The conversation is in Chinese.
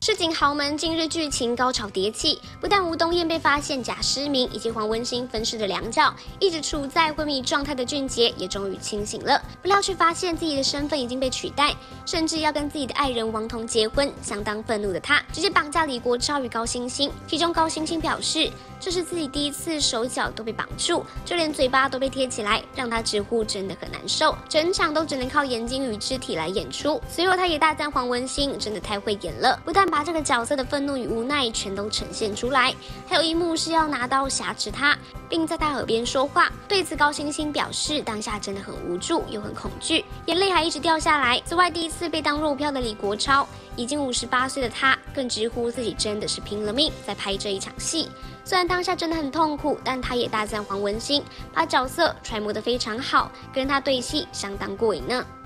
市井豪门近日剧情高潮迭起，不但吴东彦被发现假失明，以及黄文兴分尸的两角，一直处在昏迷状态的俊杰也终于清醒了。不料却发现自己的身份已经被取代，甚至要跟自己的爱人王彤结婚。相当愤怒的他，直接绑架李国超与高星星。其中高星星表示，这是自己第一次手脚都被绑住，就连嘴巴都被贴起来，让他直呼真的很难受。整场都只能靠眼睛与肢体来演出。随后他也大赞黄文兴真的太会演了，不但把这个角色的愤怒与无奈全都呈现出来，还有一幕是要拿刀挟持他，并在他耳边说话。对此高星星表示，当下真的很无助又很恐惧，眼泪还一直掉下来。此外，第一次被当肉票的李国超，已经58岁的他，更直呼自己真的是拼了命在拍这一场戏。虽然当下真的很痛苦，但他也大赞黄文兴把角色揣摩得非常好，跟他对戏相当过瘾呢。